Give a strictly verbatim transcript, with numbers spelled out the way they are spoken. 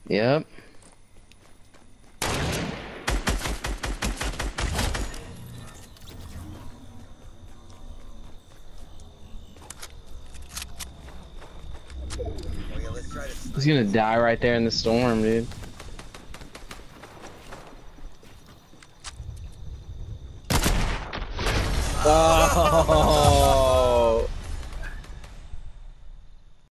Yep. Okay, let's try to He's snipe gonna this. die right there in the storm, dude. Oh.